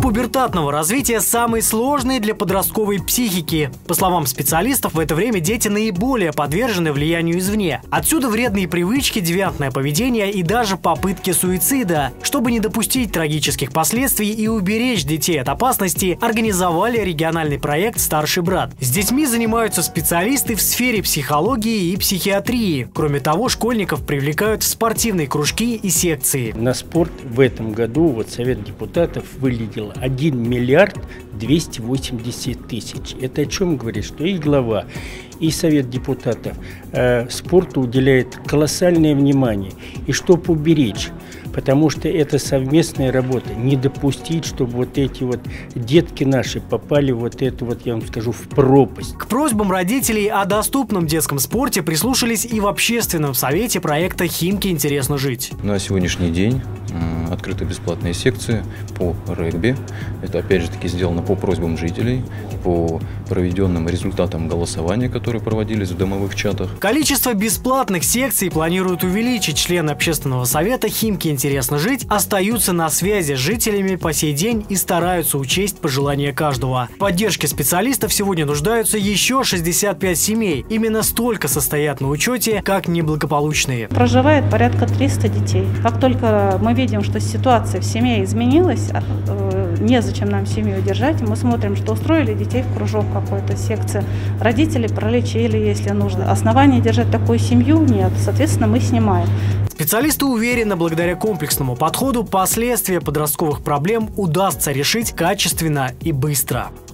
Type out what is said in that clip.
Предпубертатного развития самый сложный для подростковой психики. По словам специалистов, в это время дети наиболее подвержены влиянию извне. Отсюда вредные привычки, девиантное поведение и даже попытки суицида. Чтобы не допустить трагических последствий и уберечь детей от опасности, организовали региональный проект «Старший брат». С детьми занимаются специалисты в сфере психологии и психиатрии. Кроме того, школьников привлекают в спортивные кружки и секции. На спорт в этом году Совет депутатов выделил 1 миллиард 280 тысяч. Это о чем говорит, что и глава, и Совет депутатов спорту уделяет колоссальное внимание. И чтобы уберечь, потому что это совместная работа, не допустить, чтобы эти детки наши попали я вам скажу, в пропасть. К просьбам родителей о доступном детском спорте прислушались и в общественном совете проекта «Химки интересно жить». На сегодняшний день открыты бесплатные секции по регби. Это опять же таки сделано по просьбам жителей, по проведенным результатам голосования, которые проводились в домовых чатах. Количество бесплатных секций планируют увеличить. Члены общественного совета «Химки интересно жить» остаются на связи с жителями по сей день и стараются учесть пожелания каждого. В поддержке специалистов сегодня нуждаются еще 65 семей. Именно столько состоят на учете как неблагополучные. Проживает порядка 300 детей. Как только мы видим, что ситуация в семье изменилась, незачем нам семью держать, мы смотрим, что устроили детей в кружок какой-то, секции. Родители пролечили, если нужно. Оснований держать такую семью нет, соответственно, мы снимаем. Специалисты уверены, благодаря комплексному подходу последствия подростковых проблем удастся решить качественно и быстро.